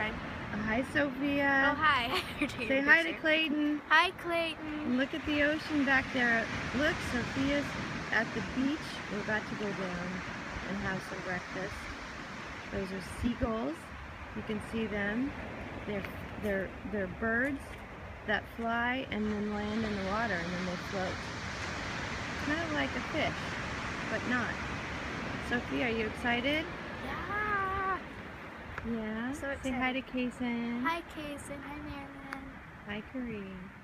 trying. Hi, Sophia. Oh, hi. Say hi to Clayton. Hi, Clayton. And look at the ocean back there. Look, Sophia's at the beach. We're about to go down and have some breakfast. Those are seagulls. You can see them. They're birds that fly and then land in the water and then they float. Kind of like a fish, but not. Sophia, are you excited? Yeah. Yeah. So excited. Say hi to Kason. Hi, Kason. Hi, Marilyn. Hi, Kareem.